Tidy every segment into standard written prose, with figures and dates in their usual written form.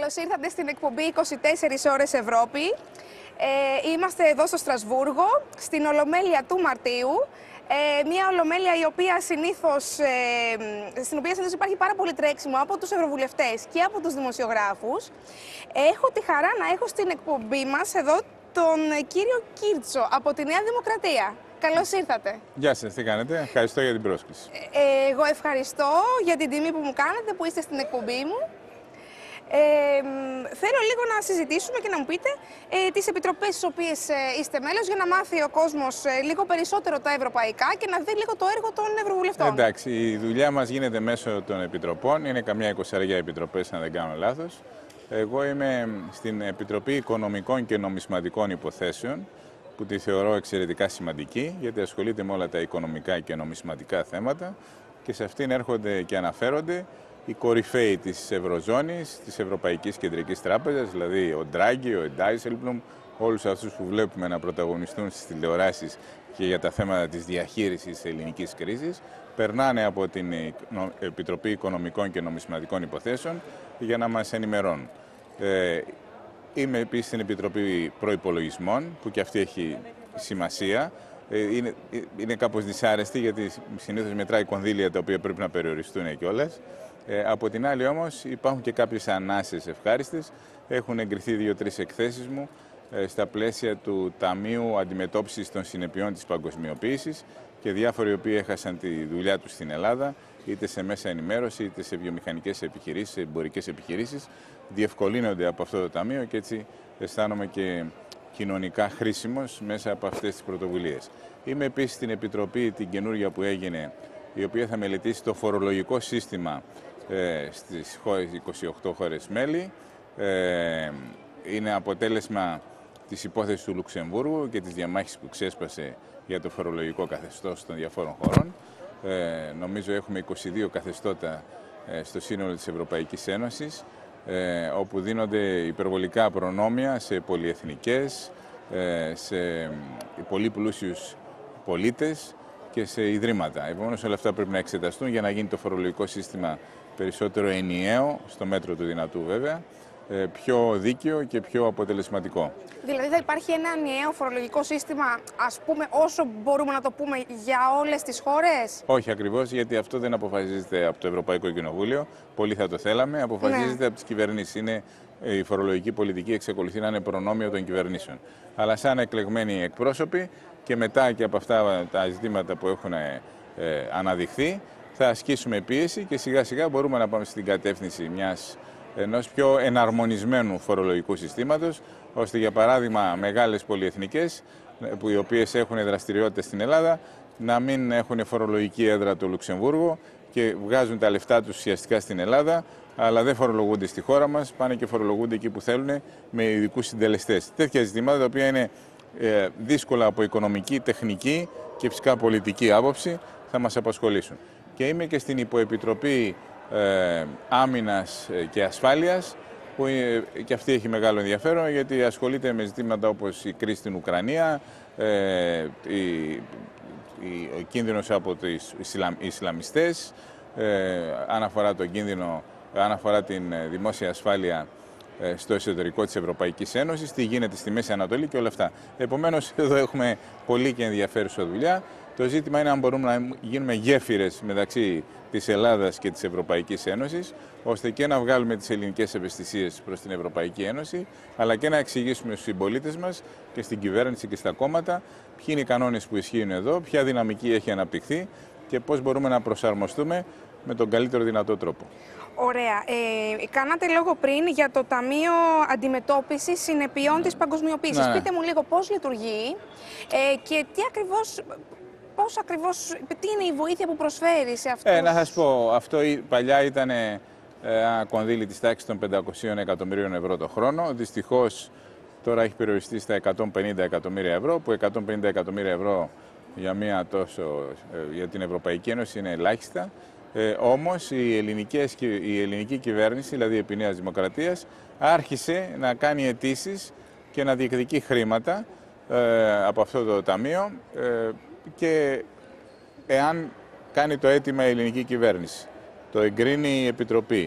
Καλώς ήρθατε στην εκπομπή 24 ώρες Ευρώπη. Είμαστε εδώ στο Στρασβούργο, στην Ολομέλεια του Μαρτίου. Μια Ολομέλεια στην οποία συνήθως υπάρχει πάρα πολύ τρέξιμο από τους ευρωβουλευτές και από τους δημοσιογράφους. Έχω τη χαρά να έχω στην εκπομπή μας εδώ τον κύριο Κίρτσο από τη Νέα Δημοκρατία. Καλώς ήρθατε. Γεια σας, τι κάνετε? Ευχαριστώ για την πρόσκληση. Εγώ ευχαριστώ για την τιμή που μου κάνετε, που είστε στην εκπομπή μου. Θέλω λίγο να συζητήσουμε και να μου πείτε τις επιτροπές στις οποίες είστε μέλος, για να μάθει ο κόσμος λίγο περισσότερο τα ευρωπαϊκά και να δει λίγο το έργο των ευρωβουλευτών. Εντάξει, η δουλειά μας γίνεται μέσω των επιτροπών. Είναι καμιά 20 επιτροπές, αν δεν κάνω λάθος. Εγώ είμαι στην Επιτροπή Οικονομικών και Νομισματικών Υποθέσεων, που τη θεωρώ εξαιρετικά σημαντική, γιατί ασχολείται με όλα τα οικονομικά και νομισματικά θέματα και σε αυτήν έρχονται και αναφέρονται οι κορυφαίοι της Ευρωζώνης, της Ευρωπαϊκής Κεντρικής Τράπεζας, δηλαδή ο Ντράγκη, ο Ντάισελμπλουμ, όλους αυτούς που βλέπουμε να πρωταγωνιστούν στις τηλεοράσεις και για τα θέματα της διαχείρισης της ελληνικής κρίσης, περνάνε από την Επιτροπή Οικονομικών και Νομισματικών Υποθέσεων για να μας ενημερώνουν. Είμαι επίσης στην Επιτροπή Προϋπολογισμών, που και αυτή έχει σημασία. Είναι κάπως δυσάρεστη, γιατί συνήθως μετράει κονδύλια τα οποία πρέπει να περιοριστούν κιόλας. Από την άλλη όμως υπάρχουν και κάποιες ανάσες ευχάριστες. Έχουν εγκριθεί 2-3 εκθέσεις μου στα πλαίσια του Ταμείου Αντιμετώπισης των Συνεπειών της Παγκοσμιοποίησης και διάφοροι οι οποίοι έχασαν τη δουλειά τους στην Ελλάδα, είτε σε μέσα ενημέρωση, είτε σε βιομηχανικές επιχειρήσεις, σε εμπορικές επιχειρήσεις, διευκολύνονται από αυτό το ταμείο και έτσι αισθάνομαι και κοινωνικά χρήσιμος μέσα από αυτές τις πρωτοβουλίες. Είμαι επίσης στην Επιτροπή την καινούργια που έγινε, η οποία θα μελετήσει το φορολογικό σύστημα στις 28 χώρες μέλη. Είναι αποτέλεσμα της υπόθεσης του Λουξεμβούργου και της διαμάχης που ξέσπασε για το φορολογικό καθεστώς των διαφόρων χωρών. Νομίζω έχουμε 22 καθεστώτα στο σύνολο της Ευρωπαϊκής Ένωσης, όπου δίνονται υπερβολικά προνόμια σε πολυεθνικές, σε πολύ πλούσιους πολίτες και σε ιδρύματα. Επομένως, όλα αυτά πρέπει να εξεταστούν για να γίνει το φορολογικό σύστημα περισσότερο ενιαίο, στο μέτρο του δυνατού βέβαια, πιο δίκαιο και πιο αποτελεσματικό. Δηλαδή θα υπάρχει ένα ενιαίο φορολογικό σύστημα, ας πούμε, όσο μπορούμε να το πούμε, για όλες τις χώρες? Όχι ακριβώς, γιατί αυτό δεν αποφασίζεται από το Ευρωπαϊκό Κοινοβούλιο. Πολύ θα το θέλαμε. Αποφασίζεται από τις κυβερνήσεις. Η φορολογική πολιτική εξακολουθεί να είναι προνόμιο των κυβερνήσεων. Αλλά σαν εκλεγμένοι εκπρόσωποι και μετά και από αυτά τα ζητήματα που έχουν αναδειχθεί, θα ασκήσουμε πίεση και σιγά σιγά μπορούμε να πάμε στην κατεύθυνση ενός πιο εναρμονισμένου φορολογικού συστήματος, ώστε για παράδειγμα μεγάλες πολυεθνικές, οι οποίες έχουν δραστηριότητες στην Ελλάδα, να μην έχουν φορολογική έδρα το Λουξεμβούργο και βγάζουν τα λεφτά τους ουσιαστικά στην Ελλάδα, αλλά δεν φορολογούνται στη χώρα μας, πάνε και φορολογούνται εκεί που θέλουν με ειδικούς συντελεστές. Τέτοια ζητήματα τα οποία είναι δύσκολα από οικονομική, τεχνική και φυσικά πολιτική άποψη θα μας απασχολήσουν. Και είμαι και στην Υποεπιτροπή Άμυνας και Ασφάλειας, που και αυτή έχει μεγάλο ενδιαφέρον, γιατί ασχολείται με ζητήματα όπως η κρίση στην Ουκρανία, ο κίνδυνος από τους Ισλαμιστές, αν αφορά την δημόσια ασφάλεια στο εσωτερικό της Ευρωπαϊκής Ένωσης, τι γίνεται στη Μέση Ανατολή και όλα αυτά. Επομένως, εδώ έχουμε πολύ και ενδιαφέρουσα δουλειά. Το ζήτημα είναι αν μπορούμε να γίνουμε γέφυρες μεταξύ της Ελλάδας και της Ευρωπαϊκής Ένωσης, ώστε και να βγάλουμε τις ελληνικές ευαισθησίες προς την Ευρωπαϊκή Ένωση, αλλά και να εξηγήσουμε στους συμπολίτες μας και στην κυβέρνηση και στα κόμματα ποιοι είναι οι κανόνες που ισχύουν εδώ, ποια δυναμική έχει αναπτυχθεί και πώς μπορούμε να προσαρμοστούμε με τον καλύτερο δυνατό τρόπο. Ωραία. Κάνατε λόγο πριν για το Ταμείο Αντιμετώπισης Συνεπειών της Παγκοσμιοποίησης. Πείτε μου λίγο πώς λειτουργεί και τι είναι η βοήθεια που προσφέρει σε αυτούς. Να σας πω, αυτό παλιά ήταν ένα κονδύλι της τάξης των 500 εκατομμυρίων ευρώ το χρόνο. Δυστυχώς τώρα έχει περιοριστεί στα 150 εκατομμύρια ευρώ, που 150 εκατομμύρια ευρώ για την Ευρωπαϊκή Ένωση είναι ελάχιστα. Όμως η ελληνική κυβέρνηση, δηλαδή επί Νέας Δημοκρατίας, άρχισε να κάνει αιτήσεις και να διεκδικεί χρήματα από αυτό το ταμείο και εάν κάνει το αίτημα η ελληνική κυβέρνηση, το εγκρίνει η Επιτροπή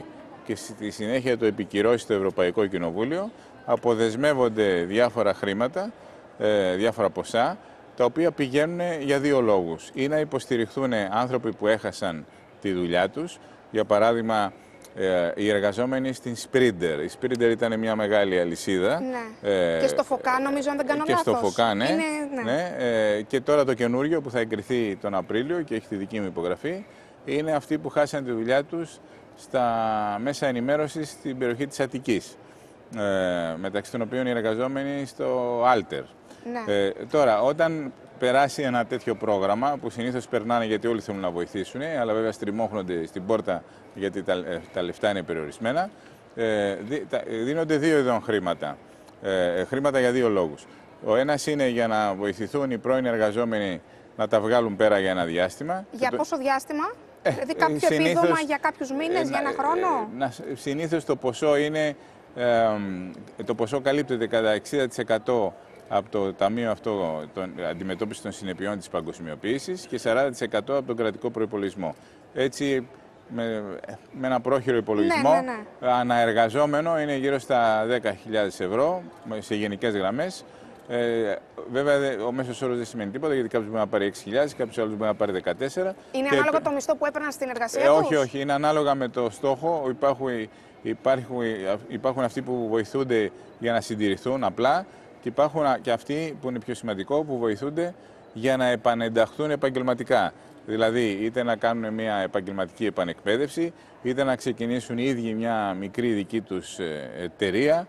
και στη συνέχεια το επικυρώσει το Ευρωπαϊκό Κοινοβούλιο, αποδεσμεύονται διάφορα χρήματα, διάφορα ποσά, τα οποία πηγαίνουν για δύο λόγους. Ή να υποστηριχθούν άνθρωποι που έχασαν τη δουλειά τους, για παράδειγμα οι εργαζόμενοι στην Sprinter. Η Sprinter ήταν μια μεγάλη αλυσίδα. Ναι. Και στο ΦΟΚΑ, νομίζω, αν δεν κάνω λάθος. Και στο ΦΟΚΑ, ναι. Ναι. Και τώρα το καινούριο που θα εγκριθεί τον Απρίλιο και έχει τη δική μου υπογραφή, είναι αυτοί που χάσαν τη δουλειά τους στα μέσα ενημέρωσης στην περιοχή της Αττικής. Μεταξύ των οποίων οι εργαζόμενοι στο Alter. Ναι. Τώρα, όταν περάσει ένα τέτοιο πρόγραμμα, που συνήθως περνάνε γιατί όλοι θέλουν να βοηθήσουν, αλλά βέβαια στριμώχνονται στην πόρτα γιατί τα λεφτά είναι περιορισμένα, δίνονται δύο ειδών χρήματα. Χρήματα για δύο λόγους. Ο ένας είναι για να βοηθηθούν οι πρώην εργαζόμενοι να τα βγάλουν πέρα για ένα διάστημα. Για πόσο διάστημα? Δηλαδή κάποιο επίδομα για κάποιους μήνες, για ένα χρόνο? Συνήθως το ποσό είναι, το ποσό καλύπτεται κατά 60% από το Ταμείο αυτό αντιμετώπισης των συνεπειών της παγκοσμιοποίησης και 40% από τον κρατικό προϋπολογισμό. Έτσι, με ένα πρόχειρο υπολογισμό, αναεργαζόμενο είναι γύρω στα 10.000 ευρώ σε γενικές γραμμές. Βέβαια, ο μέσος όρος δεν σημαίνει τίποτα, γιατί κάποιος μπορεί να πάρει 6.000, κάποιος άλλος μπορεί να πάρει 14. Είναι ανάλογα το μισθό που έπαιρναν στην εργασία τους? Όχι, είναι ανάλογα με το στόχο. Υπάρχουν αυτοί που βοηθούνται για να συντηρηθούν απλά και υπάρχουν και αυτοί που είναι πιο σημαντικό, που βοηθούνται για να επανενταχθούν επαγγελματικά. Δηλαδή, είτε να κάνουν μια επαγγελματική επανεκπαίδευση, είτε να ξεκινήσουν οι ίδιοι μια μικρή δική τους εταιρεία.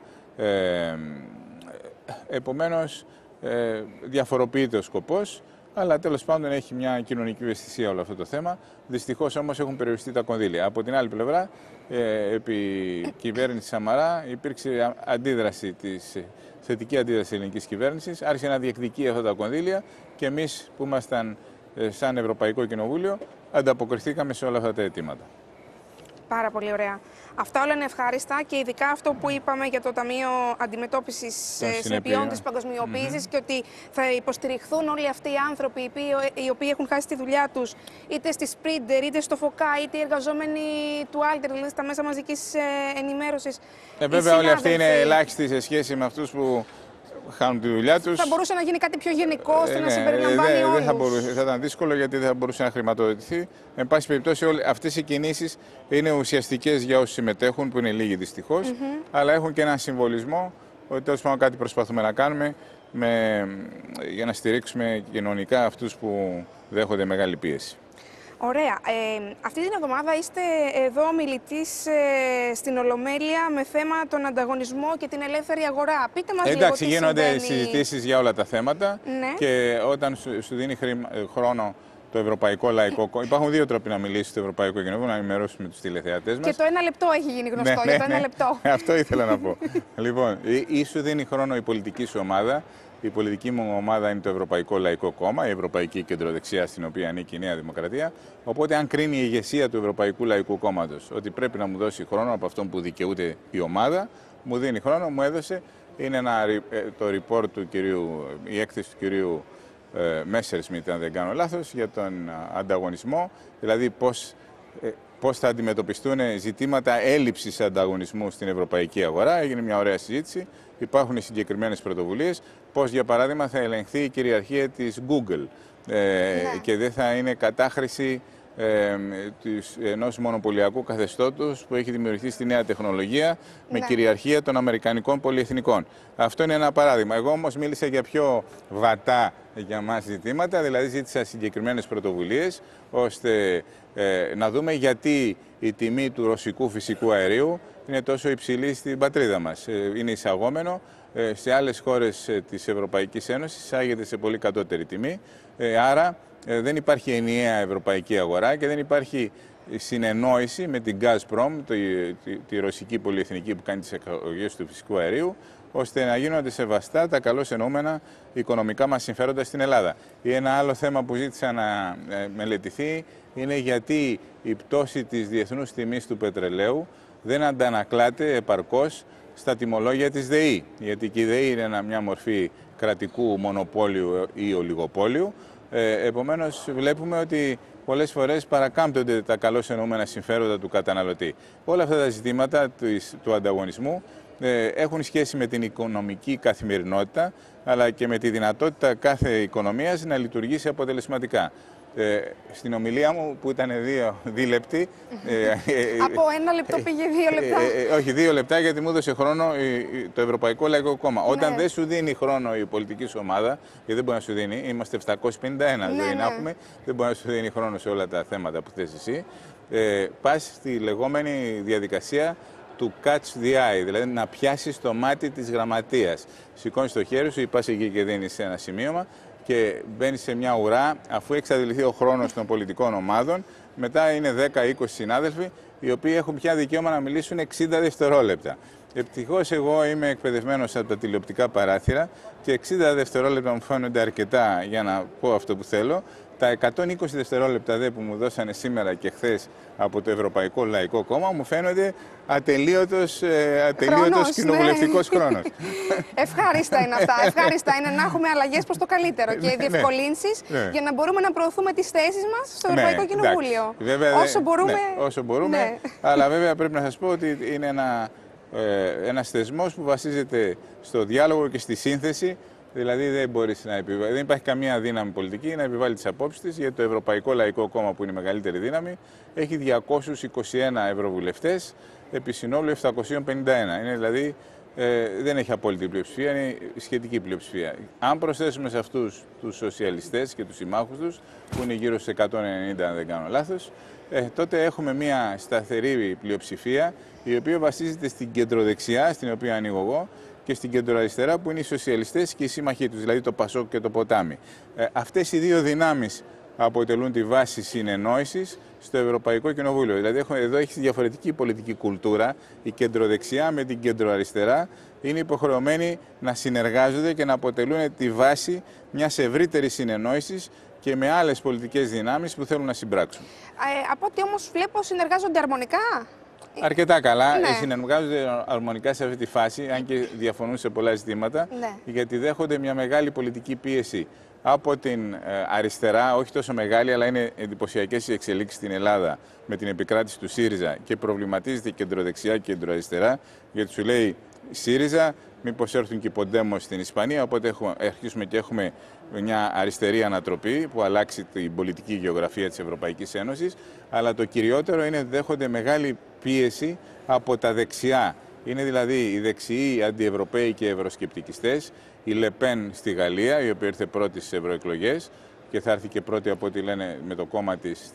Επομένως, διαφοροποιείται ο σκοπός, αλλά τέλος πάντων έχει μια κοινωνική ευαισθησία όλο αυτό το θέμα. Δυστυχώς όμως έχουν περιοριστεί τα κονδύλια. Από την άλλη πλευρά, επί κυβέρνηση Σαμαρά υπήρξε θετική αντίδραση της ελληνικής κυβέρνησης, άρχισε να διεκδικεί αυτά τα κονδύλια και εμείς που ήμασταν σαν Ευρωπαϊκό Κοινοβούλιο ανταποκριθήκαμε σε όλα αυτά τα αιτήματα. Πάρα πολύ ωραία. Αυτά όλα είναι ευχάριστα και ειδικά αυτό που είπαμε για το Ταμείο Αντιμετώπισης Συνεπειών της Παγκοσμιοποίησης και ότι θα υποστηριχθούν όλοι αυτοί οι άνθρωποι οι οποίοι έχουν χάσει τη δουλειά τους είτε στη Sprinter, είτε στο ΦΟΚΑ, είτε οι εργαζόμενοι του Alter, δηλαδή στα μέσα μαζικής ενημέρωσης. Βέβαια, όλοι αυτοί είναι ελάχιστοι σε σχέση με αυτούς που χάνουν τη δουλειά τους. Θα μπορούσε να γίνει κάτι πιο γενικό ώστε να συμπεριλαμβάνει όλους? Θα ήταν δύσκολο γιατί δεν θα μπορούσε να χρηματοδοτηθεί. Εν πάση περιπτώσει, αυτές οι κινήσεις είναι ουσιαστικές για όσους συμμετέχουν, που είναι λίγοι δυστυχώς, αλλά έχουν και έναν συμβολισμό ότι τέλος πάντων κάτι προσπαθούμε να κάνουμε για να στηρίξουμε κοινωνικά αυτούς που δέχονται μεγάλη πίεση. Ωραία. Αυτή την εβδομάδα είστε εδώ ομιλητής στην Ολομέλεια με θέμα τον ανταγωνισμό και την ελεύθερη αγορά. Πείτε μας λίγο τι γίνονται συμβαίνει. συζητήσεις για όλα τα θέματα και όταν σου δίνει χρόνο το Ευρωπαϊκό Λαϊκό Κόμμα. Υπάρχουν δύο τρόποι να μιλήσει στο Ευρωπαϊκό Κοινοβούλιο, να ενημερώσουμε τους τηλεθεατές μας. Και το ένα λεπτό έχει γίνει γνωστό. Για το ένα λεπτό. Αυτό ήθελα να πω. Λοιπόν, ή σου δίνει χρόνο η πολιτική σου ομάδα. Η πολιτική μου ομάδα είναι το Ευρωπαϊκό Λαϊκό Κόμμα, η Ευρωπαϊκή Κεντροδεξιά, στην οποία ανήκει η Νέα Δημοκρατία. Οπότε, αν κρίνει η ηγεσία του Ευρωπαϊκού Λαϊκού Κόμματος ότι πρέπει να μου δώσει χρόνο από αυτόν που δικαιούται η ομάδα, μου δίνει χρόνο, μου έδωσε. Είναι το report του η έκθεση του κυρίου Messerschmidt, αν δεν κάνω λάθος, για τον ανταγωνισμό. Δηλαδή, πώς θα αντιμετωπιστούν ζητήματα έλλειψης ανταγωνισμού στην ευρωπαϊκή αγορά. Έγινε μια ωραία συζήτηση. Υπάρχουν συγκεκριμένες πρωτοβουλίες. Πώς, για παράδειγμα, θα ελεγχθεί η κυριαρχία της Google και δεν θα είναι κατάχρηση ενός μονοπωλιακού καθεστώτος που έχει δημιουργηθεί στη νέα τεχνολογία με κυριαρχία των αμερικανικών πολυεθνικών. Αυτό είναι ένα παράδειγμα. Εγώ όμως μίλησα για πιο βατά για μας ζητήματα, δηλαδή ζήτησα συγκεκριμένες πρωτοβουλίες ώστε να δούμε γιατί η τιμή του ρωσικού φυσικού αερίου είναι τόσο υψηλή στην πατρίδα μας. Είναι εισαγόμενο. Σε άλλες χώρες της Ευρωπαϊκής Ένωσης εισάγεται σε πολύ κατώτερη τιμή. Άρα δεν υπάρχει ενιαία ευρωπαϊκή αγορά και δεν υπάρχει συνεννόηση με την Gazprom, τη ρωσική πολυεθνική που κάνει τις εξαγωγές του φυσικού αερίου, ώστε να γίνονται σεβαστά τα καλώς εννοούμενα οικονομικά μας συμφέροντα στην Ελλάδα. Ή ένα άλλο θέμα που ζήτησα να μελετηθεί είναι γιατί η πτώση της διεθνούς τιμής του πετρελαίου δεν αντανακλάται επαρκώς στα τιμολόγια της ΔΕΗ. Γιατί και η ΔΕΗ είναι μια μορφή κρατικού μονοπόλιου ή ολιγοπόλιου, Επομένως, βλέπουμε ότι πολλές φορές παρακάμπτονται τα καλώς εννοούμενα συμφέροντα του καταναλωτή. Όλα αυτά τα ζητήματα του ανταγωνισμού έχουν σχέση με την οικονομική καθημερινότητα, αλλά και με τη δυνατότητα κάθε οικονομίας να λειτουργήσει αποτελεσματικά. Στην ομιλία μου, που ήταν δίλεπτη... Από 1 λεπτό πήγε 2 λεπτά. Όχι, 2 λεπτά, γιατί μου έδωσε χρόνο το Ευρωπαϊκό Λαϊκό Κόμμα. Ναι. Όταν δεν σου δίνει χρόνο η πολιτική σου ομάδα, γιατί δεν μπορεί να σου δίνει, είμαστε 751 ζωή να έχουμε, δεν μπορεί να σου δίνει χρόνο σε όλα τα θέματα που θες εσύ, πας στη λεγόμενη διαδικασία του catch the eye, δηλαδή να πιάσεις το μάτι της γραμματείας. Σηκώνεις το χέρι σου ή πας εκεί και δίνεις ένα σημείωμα και μπαίνεις σε μια ουρά, αφού έχει εξαντληθεί ο χρόνος των πολιτικών ομάδων. Μετά είναι 10-20 συνάδελφοι, οι οποίοι έχουν πια δικαίωμα να μιλήσουν 60 δευτερόλεπτα. Ευτυχώς εγώ είμαι εκπαιδευμένος από τα τηλεοπτικά παράθυρα και 60 δευτερόλεπτα μου φαίνονται αρκετά για να πω αυτό που θέλω. Τα 120 δευτερόλεπτα που μου δώσανε σήμερα και χθες από το Ευρωπαϊκό Λαϊκό Κόμμα μου φαίνονται ατελείωτος κοινοβουλευτικός χρόνος. Ευχάριστα είναι αυτά. Ευχάριστα είναι να έχουμε αλλαγές προς το καλύτερο και διευκολύνσεις για να μπορούμε να προωθούμε τις θέσεις μας στο Ευρωπαϊκό Κοινοβούλιο. Βέβαια, όσο μπορούμε. Αλλά βέβαια πρέπει να σας πω ότι είναι ένας θεσμός που βασίζεται στο διάλογο και στη σύνθεση. Δηλαδή δεν υπάρχει καμία δύναμη πολιτική να επιβάλλει τις απόψεις της, γιατί το Ευρωπαϊκό Λαϊκό Κόμμα, που είναι η μεγαλύτερη δύναμη, έχει 221 ευρωβουλευτές επί συνόλου 751. Είναι δηλαδή, δεν έχει απόλυτη πλειοψηφία, είναι σχετική πλειοψηφία. Αν προσθέσουμε σε αυτούς τους σοσιαλιστές και τους συμμάχους τους, που είναι γύρω στους 190 αν δεν κάνω λάθος, τότε έχουμε μια σταθερή πλειοψηφία, η οποία βασίζεται στην κεντροδεξιά, στην οποία ανοίγω εγώ, και στην κεντροαριστερά, που είναι οι σοσιαλιστές και οι σύμμαχοί τους, δηλαδή το Πασόκ και το Ποτάμι. Αυτές οι δύο δυνάμεις αποτελούν τη βάση συνεννόησης στο Ευρωπαϊκό Κοινοβούλιο. Δηλαδή εδώ έχει διαφορετική πολιτική κουλτούρα. Η κεντροδεξιά με την κεντροαριστερά είναι υποχρεωμένοι να συνεργάζονται και να αποτελούν τη βάση μιας ευρύτερης συνεννόησης και με άλλες πολιτικές δυνάμεις που θέλουν να συμπράξουν. Από ό,τι όμως βλέπω, συνεργάζονται αρμονικά. Αρκετά καλά. Ναι. Συνεργάζονται αρμονικά σε αυτή τη φάση, αν και διαφωνούν σε πολλά ζητήματα, γιατί δέχονται μια μεγάλη πολιτική πίεση από την αριστερά, όχι τόσο μεγάλη, αλλά είναι εντυπωσιακές οι εξελίξεις στην Ελλάδα με την επικράτηση του ΣΥΡΙΖΑ και προβληματίζεται κεντροδεξιά και κεντροαριστερά, γιατί σου λέει ΣΥΡΙΖΑ, μήπως έρθουν και οι Ποντέμος στην Ισπανία, οπότε αρχίσουμε και έχουμε μια αριστερή ανατροπή που αλλάξει την πολιτική γεωγραφία της Ευρωπαϊκής Ένωσης, αλλά το κυριότερο είναι ότι δέχονται μεγάλη πίεση από τα δεξιά. Είναι δηλαδή οι δεξιοί αντιευρωπαίοι και ευρωσκεπτικιστές, η Λεπέν στη Γαλλία, η οποία ήρθε πρώτη στις ευρωεκλογές και θα έρθει και πρώτη από ό,τι λένε με το κόμμα της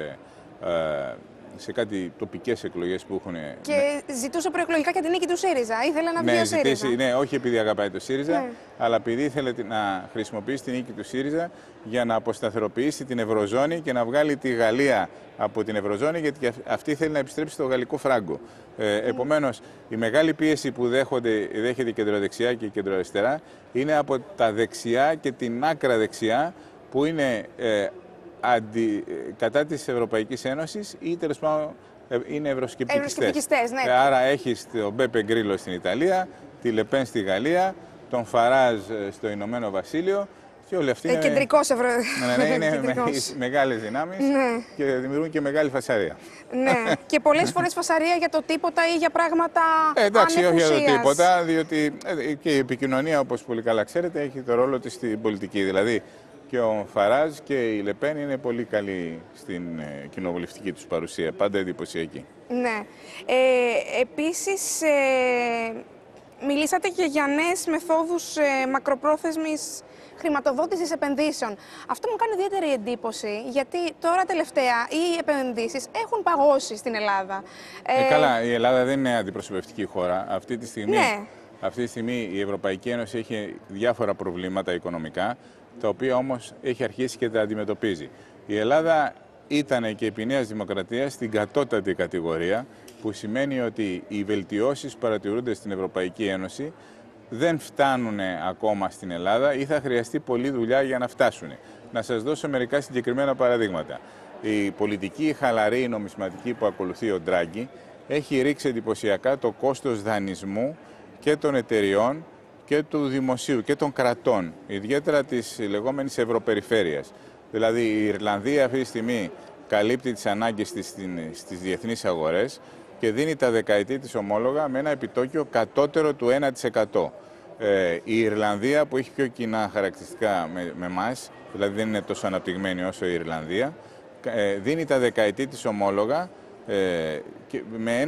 σε κάτι τοπικές εκλογές που έχουν. Και ζητούσε προεκλογικά και την νίκη του ΣΥΡΙΖΑ. Ήθελε να βγει ο ΣΥΡΙΖΑ. Ναι, όχι επειδή αγαπάει το ΣΥΡΙΖΑ, αλλά επειδή ήθελε να χρησιμοποιήσει την νίκη του ΣΥΡΙΖΑ για να αποσταθεροποιήσει την Ευρωζώνη και να βγάλει τη Γαλλία από την Ευρωζώνη, γιατί αυτή θέλει να επιστρέψει στο γαλλικό φράγκο. Επομένως, η μεγάλη πίεση που δέχεται η κεντροδεξιά και η κεντροαριστερά είναι από τα δεξιά και την άκρα δεξιά, που είναι κατά της Ευρωπαϊκής Ένωσης ή τέλος πάντων είναι ευρωσκεπτικιστές. Ναι. Άρα έχεις τον Μπέπε Γκρίλο στην Ιταλία, τη Λεπέν στη Γαλλία, τον Φαράζ στο Ηνωμένο Βασίλειο και όλοι αυτοί είναι μεγάλες δυνάμεις και δημιουργούν και μεγάλη φασαρία. Ναι, και πολλές φορές φασαρία για το τίποτα ή για πράγματα εντάξει, όχι για το τίποτα, διότι και η επικοινωνία, όπως πολύ καλά ξέρετε, έχει το ρόλο της στην πολιτική. Δηλαδή, και ο Φαράζ και η Λεπέν είναι πολύ καλοί στην κοινοβουλευτική τους παρουσία, πάντα εντυπωσιακή. Ναι. Επίσης, μιλήσατε και για νέες μεθόδους μακροπρόθεσμης χρηματοδότησης επενδύσεων. Αυτό μου κάνει ιδιαίτερη εντύπωση, γιατί τώρα τελευταία οι επενδύσεις έχουν παγώσει στην Ελλάδα. Καλά, η Ελλάδα δεν είναι αντιπροσωπευτική χώρα. Αυτή τη στιγμή η Ευρωπαϊκή Ένωση έχει διάφορα προβλήματα οικονομικά, τα οποία όμως έχει αρχίσει και τα αντιμετωπίζει. Η Ελλάδα ήταν και επί Νέας Δημοκρατίας στην κατώτατη κατηγορία, που σημαίνει ότι οι βελτιώσεις που παρατηρούνται στην Ευρωπαϊκή Ένωση δεν φτάνουν ακόμα στην Ελλάδα ή θα χρειαστεί πολλή δουλειά για να φτάσουν. Να σας δώσω μερικά συγκεκριμένα παραδείγματα. Η πολιτική χαλαρή νομισματική που ακολουθεί ο Ντράγκη έχει ρίξει εντυπωσιακά το κόστος δανεισμού και των εταιριών και του δημοσίου και των κρατών, ιδιαίτερα της λεγόμενης ευρωπεριφέρειας. Δηλαδή η Ιρλανδία αυτή τη στιγμή καλύπτει τις ανάγκες της στις διεθνείς αγορές και δίνει τα δεκαετή της ομόλογα με ένα επιτόκιο κατώτερο του 1%. Η Ιρλανδία, που έχει πιο κοινά χαρακτηριστικά με εμάς, δηλαδή δεν είναι τόσο αναπτυγμένη όσο η Ιρλανδία, δίνει τα δεκαετή της ομόλογα με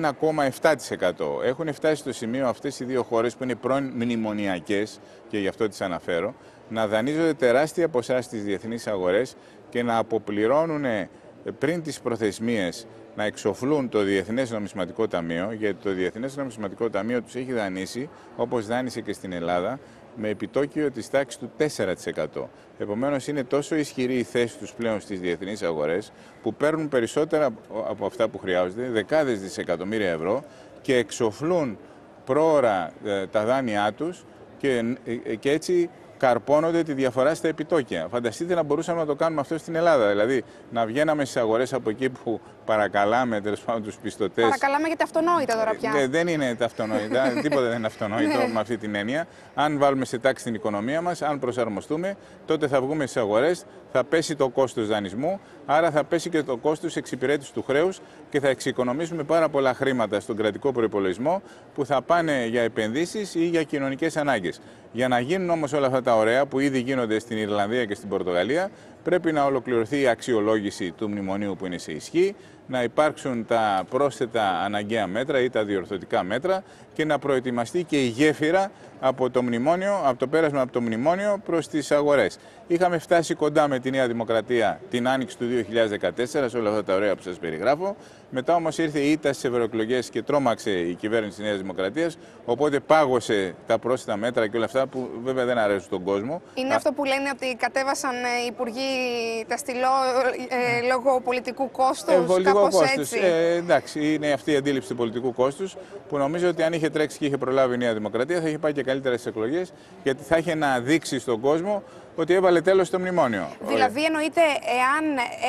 1,7%. Έχουν φτάσει στο σημείο αυτές οι δύο χώρες που είναι πρώην μνημονιακές, και γι' αυτό τις αναφέρω, να δανείζονται τεράστια ποσά στις διεθνείς αγορές και να αποπληρώνουν πριν τις προθεσμίες να εξοφλούν το Διεθνές Νομισματικό Ταμείο, γιατί το Διεθνές Νομισματικό Ταμείο τους έχει δανείσει, όπως δάνεισε και στην Ελλάδα, με επιτόκιο της τάξης του 4%. Επομένως, είναι τόσο ισχυρή η θέση τους πλέον στις διεθνείς αγορές, που παίρνουν περισσότερα από αυτά που χρειάζονται, δεκάδες δισεκατομμύρια ευρώ, και εξοφλούν πρόωρα τα δάνειά τους και έτσι καρπώνονται τη διαφορά στα επιτόκια. Φανταστείτε να μπορούσαμε να το κάνουμε αυτό στην Ελλάδα. Δηλαδή, να βγαίναμε στις αγορές από εκεί που παρακαλάμε τέλος πάντων τους πιστωτές. Παρακαλάμε για τα αυτονόητα τώρα πια. Δεν είναι τα αυτονόητα. Τίποτα δεν είναι αυτονόητο με αυτή την έννοια. Αν βάλουμε σε τάξη την οικονομία μας, αν προσαρμοστούμε, τότε θα βγούμε στις αγορές, θα πέσει το κόστος δανεισμού, άρα θα πέσει και το κόστος εξυπηρέτησης του χρέους και θα εξοικονομήσουμε πάρα πολλά χρήματα στον κρατικό προϋπολογισμό που θα πάνε για επενδύσεις ή για κοινωνικές ανάγκες. Για να γίνουν όμως όλα αυτά τα ωραία που ήδη γίνονται στην Ιρλανδία και στην Πορτογαλία, πρέπει να ολοκληρωθεί η αξιολόγηση του μνημονίου που είναι σε ισχύ, να υπάρξουν τα πρόσθετα αναγκαία μέτρα ή τα διορθωτικά μέτρα και να προετοιμαστεί και η γέφυρα από το μνημόνιο, από το πέρασμα από το μνημόνιο προς τις αγορές. Είχαμε φτάσει κοντά με τη Νέα Δημοκρατία την άνοιξη του 2014 σε όλα αυτά τα ωραία που σας περιγράφω. Μετά όμως ήρθε η ήττα στις ευρωεκλογές και τρόμαξε η κυβέρνηση της Νέας Δημοκρατίας, οπότε πάγωσε τα πρόσθετα μέτρα και όλα αυτά που βέβαια δεν αρέσουν στον κόσμο. Είναι αυτό που λένε ότι κατέβασαν οι υπουργοί τα στυλό λόγω πολιτικού κόστους, κάπως έτσι. Εντάξει, είναι αυτή η αντίληψη του πολιτικού κόστους που νομίζω ότι αν είχε τρέξει και είχε προλάβει η Νέα Δημοκρατία θα είχε πάει και καλύτερα στις εκλογές, γιατί θα είχε να δείξει στον κόσμο ότι έβαλε τέλος στο μνημόνιο. Δηλαδή εννοείται εάν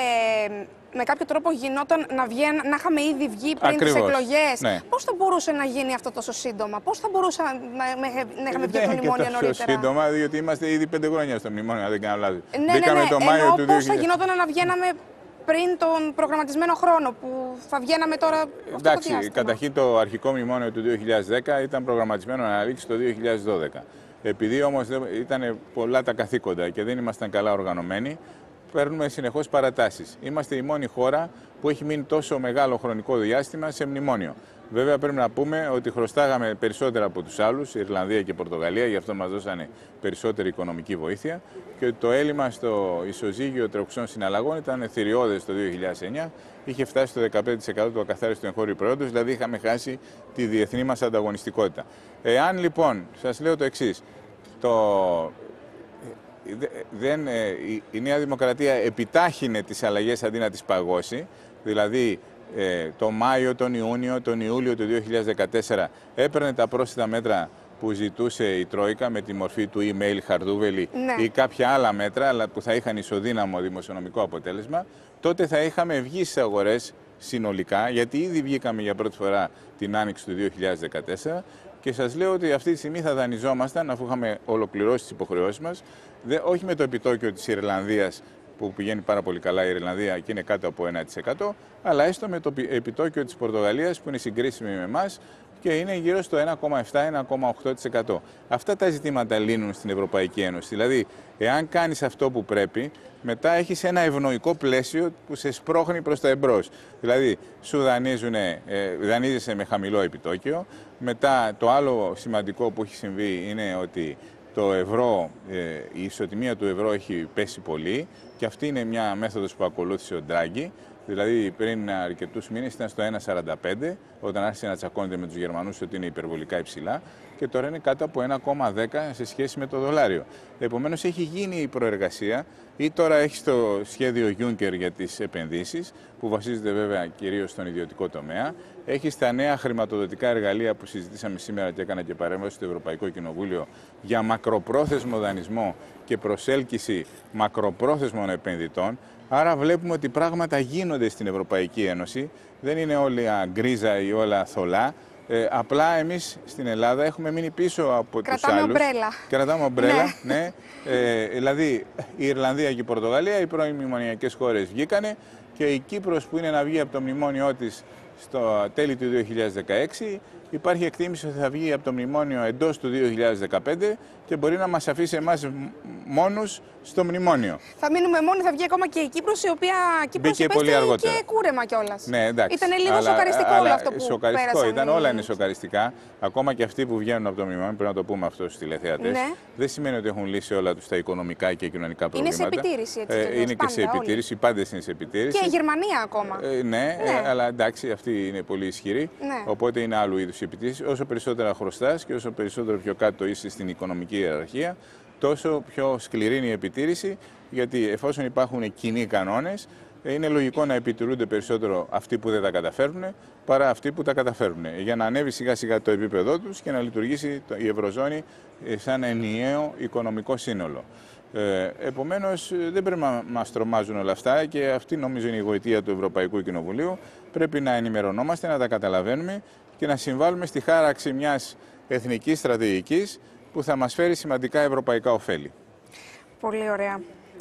με κάποιο τρόπο γινόταν να είχαμε ήδη βγει πριν τις εκλογές, ναι. Πώς θα μπορούσε να γίνει αυτό τόσο σύντομα, πώς θα μπορούσε να είχαμε βγει το μνημόνιο νωρίτερα? Τόσο σύντομα, διότι είμαστε ήδη 5 χρόνια στο μνημόνιο, αν δεν κάνω λάθος. Ναι, το Μάιο του 2000. Πώς θα γινόταν να βγαίναμε πριν τον προγραμματισμένο χρόνο που θα βγαίναμε τώρα αυτό το διάστημα? Εντάξει, καταρχήν το αρχικό μνημόνιο του 2010 ήταν προγραμματισμένο να αναλήξει το 2012. Επειδή όμως ήταν πολλά τα καθήκοντα και δεν ήμασταν καλά οργανωμένοι, παίρνουμε συνεχώς παρατάσεις. Είμαστε η μόνη χώρα που έχει μείνει τόσο μεγάλο χρονικό διάστημα σε μνημόνιο. Βέβαια πρέπει να πούμε ότι χρωστάγαμε περισσότερα από τους άλλους, Ιρλανδία και Πορτογαλία, γι' αυτό μας δώσανε περισσότερη οικονομική βοήθεια, και το έλλειμμα στο ισοζύγιο τρεχουσών συναλλαγών ήταν θηριώδες το 2009, είχε φτάσει στο 15% του ακαθάριστου εγχώριου προϊόντος, δηλαδή είχαμε χάσει τη διεθνή μας ανταγωνιστικότητα. Εάν λοιπόν, σας λέω το εξής, η Νέα Δημοκρατία επιτάχυνε τις αλλαγές αντί να τις παγώσει, δηλαδή το Μάιο, τον Ιούνιο, τον Ιούλιο του 2014 έπαιρνε τα πρόσθετα μέτρα που ζητούσε η Τρόικα με τη μορφή του email χαρδούβελη, ναι, ή κάποια άλλα μέτρα, αλλά που θα είχαν ισοδύναμο δημοσιονομικό αποτέλεσμα, τότε θα είχαμε βγει στις αγορές συνολικά, γιατί ήδη βγήκαμε για πρώτη φορά την άνοιξη του 2014, και σας λέω ότι αυτή τη στιγμή θα δανειζόμασταν, αφού είχαμε ολοκληρώσει τις υποχρεώσεις μας, όχι με το επιτόκιο της Ιρλανδίας, που πηγαίνει πάρα πολύ καλά η Ιρλανδία και είναι κάτω από 1%, αλλά έστω με το επιτόκιο της Πορτογαλίας που είναι συγκρίσιμη με εμάς και είναι γύρω στο 1,7-1,8%. Αυτά τα ζητήματα λύνουν στην Ευρωπαϊκή Ένωση. Δηλαδή, εάν κάνεις αυτό που πρέπει, μετά έχεις ένα ευνοϊκό πλαίσιο που σε σπρώχνει προς τα εμπρός. Δηλαδή, σου δανείζεσαι με χαμηλό επιτόκιο. Μετά, το άλλο σημαντικό που έχει συμβεί είναι ότι το ευρώ, η ισοτιμία του ευρώ έχει πέσει πολύ, και αυτή είναι μια μέθοδος που ακολούθησε ο Ντράγκη. Δηλαδή πριν αρκετούς μήνες ήταν στο 1,45, όταν άρχισε να τσακώνεται με τους Γερμανούς ότι είναι υπερβολικά υψηλά, και τώρα είναι κάτω από 1,10 σε σχέση με το δολάριο. Επομένως έχει γίνει η προεργασία, ή τώρα έχει το σχέδιο Juncker για τις επενδύσεις, που βασίζεται βέβαια κυρίως στον ιδιωτικό τομέα. Έχει τα νέα χρηματοδοτικά εργαλεία που συζητήσαμε σήμερα και έκανα και παρέμβαση στο Ευρωπαϊκό Κοινοβούλιο για μακροπρόθεσμο δανεισμό και προσέλκυση μακροπρόθεσμων επενδυτών. Άρα βλέπουμε ότι πράγματα γίνονται στην Ευρωπαϊκή Ένωση, δεν είναι όλα γκρίζα ή όλα θολά. Απλά εμείς στην Ελλάδα έχουμε μείνει πίσω από τους άλλους. Ομπρέλα. Κρατάμε ομπρέλα. Ναι. Δηλαδή η Ιρλανδία και η Πορτογαλία, οι πρώην μνημονιακές χώρες βγήκανε, και η Κύπρος που είναι να βγει από το μνημόνιό της στο τέλη του 2016, υπάρχει εκτίμηση ότι θα βγει από το μνημόνιο εντός του 2015 και μπορεί να μας αφήσει εμάς μόνους στο μνημόνιο. Θα μείνουμε μόνοι, θα βγει ακόμα και η Κύπρος, η οποία μπήκε πολύ αργότερα. Και κούρεμα κιόλας. Ναι, εντάξει. Ήταν λίγο σοκαριστικό όλο αυτό που σοκαριστικό ήταν, όλα είναι οι... σοκαριστικά. Ακόμα και αυτοί που βγαίνουν από το μνημόνιο, πρέπει να το πούμε αυτό στους τηλεθεατές. Ναι. Δεν σημαίνει ότι έχουν λύσει όλα τους τα οικονομικά και κοινωνικά προβλήματα. Είναι σε επιτήρηση, έτσι. Είναι και σε επιτήρηση, οι πάντες είναι σε επιτήρηση. Και η Γερμανία ακόμα. Ναι, αλλά εντάξει, αυτή είναι πολύ ισχυρή. Ναι. Οπότε είναι άλλου είδους η επιτήρηση. Όσο περισσότερα χρωστάς και όσο περισσότερο πιο κάτω είσαι στην οικονομική ιεραρχία, τόσο πιο σκληρή είναι η επιτήρηση, γιατί εφόσον υπάρχουν κοινοί κανόνες, είναι λογικό να επιτηρούνται περισσότερο αυτοί που δεν τα καταφέρουν παρά αυτοί που τα καταφέρουν, για να ανέβει σιγά σιγά το επίπεδό τους και να λειτουργήσει η Ευρωζώνη σαν ενιαίο οικονομικό σύνολο. Επομένως, δεν πρέπει να μας τρομάζουν όλα αυτά, και αυτή νομίζω είναι η γοητεία του Ευρωπαϊκού Κοινοβουλίου. Πρέπει να ενημερωνόμαστε, να τα καταλαβαίνουμε και να συμβάλλουμε στη χάραξη μιας εθνικής στρατηγικής που θα μας φέρει σημαντικά ευρωπαϊκά ωφέλη. Πολύ ωραία.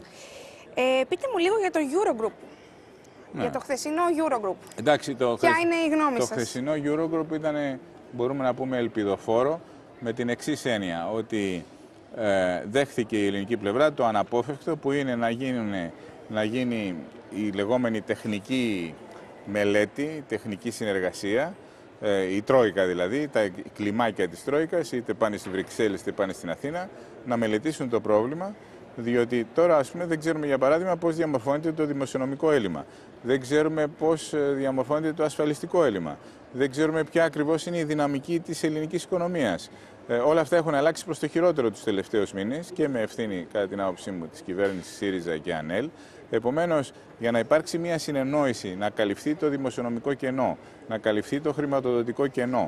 Πείτε μου λίγο για το Eurogroup. Ναι. Για το χθεσινό Eurogroup. Εντάξει, ποια είναι η γνώμη σας? Το χθεσινό Eurogroup ήταν, μπορούμε να πούμε, ελπιδοφόρο, με την εξής έννοια, ότι δέχθηκε η ελληνική πλευρά το αναπόφευκτο, που είναι να γίνει η λεγόμενη τεχνική μελέτη, τεχνική συνεργασία, η Τρόικα δηλαδή, τα κλιμάκια της Τρόικας, είτε πάνε στη Βρυξέλλες είτε πάνε στην Αθήνα, να μελετήσουν το πρόβλημα, διότι τώρα, ας πούμε, δεν ξέρουμε, για παράδειγμα, πώς διαμορφώνεται το δημοσιονομικό έλλειμμα. Δεν ξέρουμε πώς διαμορφώνεται το ασφαλιστικό έλλειμμα. Δεν ξέρουμε ποια ακριβώς είναι η δυναμική της ελληνικής οικονομίας. Όλα αυτά έχουν αλλάξει προς το χειρότερο τους τελευταίους μήνες, και με ευθύνη, κατά την άποψή μου, της κυβέρνησης ΣΥΡΙΖΑ και ΑΝΕΛ. Επομένως, για να υπάρξει μια συνεννόηση, να καλυφθεί το δημοσιονομικό κενό, να καλυφθεί το χρηματοδοτικό κενό,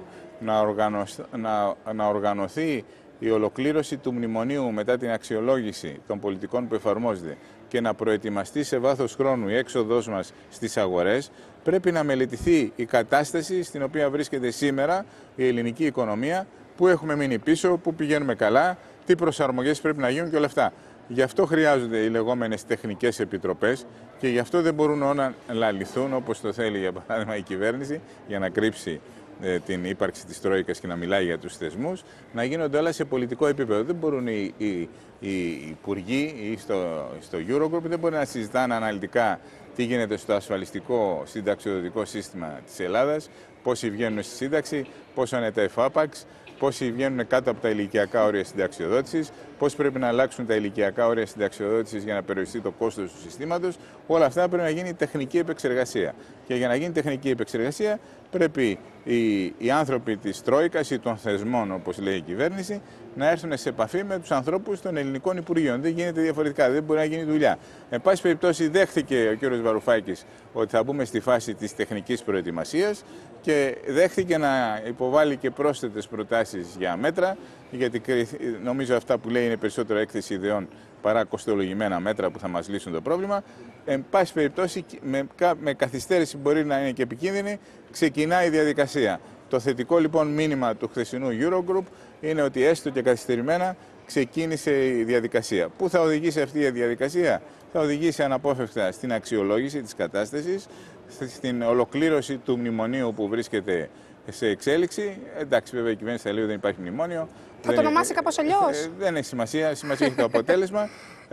να οργανωθεί η ολοκλήρωση του μνημονίου μετά την αξιολόγηση των πολιτικών που εφαρμόζεται και να προετοιμαστεί σε βάθος χρόνου η έξοδός μας στις αγορές, πρέπει να μελετηθεί η κατάσταση στην οποία βρίσκεται σήμερα η ελληνική οικονομία, που έχουμε μείνει πίσω, που πηγαίνουμε καλά, τι προσαρμογές πρέπει να γίνουν και όλα αυτά. Γι' αυτό χρειάζονται οι λεγόμενες τεχνικές επιτροπές, και γι' αυτό δεν μπορούν όλα να λυθούν όπως το θέλει, για παράδειγμα, η κυβέρνηση, για να κρύψει την ύπαρξη της Τρόικας και να μιλάει για τους θεσμούς, να γίνονται όλα σε πολιτικό επίπεδο. Δεν μπορούν οι υπουργοί ή στο Eurogroup, δεν μπορούν να συζητάνε αναλυτικά τι γίνεται στο ασφαλιστικό συνταξιοδοτικό σύστημα της Ελλάδας, πόσοι βγαίνουν στη σύνταξη, πόσο είναι τα εφάπαξ, πόσοι βγαίνουν κάτω από τα ηλικιακά όρια συνταξιοδότησης, πώς πρέπει να αλλάξουν τα ηλικιακά όρια συνταξιοδότησης για να περιοριστεί το κόστος του συστήματος. Όλα αυτά πρέπει να γίνει τεχνική επεξεργασία. Και για να γίνει τεχνική επεξεργασία, πρέπει οι άνθρωποι της Τρόικας ή των θεσμών, όπως λέει η κυβέρνηση, να έρθουν σε επαφή με τους ανθρώπους των ελληνικών υπουργείων. Δεν γίνεται διαφορετικά, δεν μπορεί να γίνει δουλειά. Εν πάση περιπτώσει, δέχθηκε ο κ. Βαρουφάκης ότι θα μπούμε στη φάση της τεχνικής προετοιμασίας, και δέχθηκε να υποβάλει και πρόσθετες προτάσεις για μέτρα, γιατί νομίζω αυτά που λέει είναι περισσότερο έκθεση ιδεών παρά κοστολογημένα μέτρα που θα μας λύσουν το πρόβλημα. Εν πάση περιπτώσει, με καθυστέρηση μπορεί να είναι και επικίνδυνη, ξεκινάει η διαδικασία. Το θετικό λοιπόν μήνυμα του χθεσινού Eurogroup είναι ότι έστω και καθυστερημένα ξεκίνησε η διαδικασία. Πού θα οδηγήσει αυτή η διαδικασία? Θα οδηγήσει αναπόφευκτα στην αξιολόγηση της κατάστασης, στην ολοκλήρωση του μνημονίου που βρίσκεται σε εξέλιξη. Εντάξει, βέβαια η κυβέρνηση θα λέει ότι δεν υπάρχει μνημόνιο. Θα το ονομάσει κάπως αλλιώς? Δεν έχει σημασία. Σημασία έχει το αποτέλεσμα.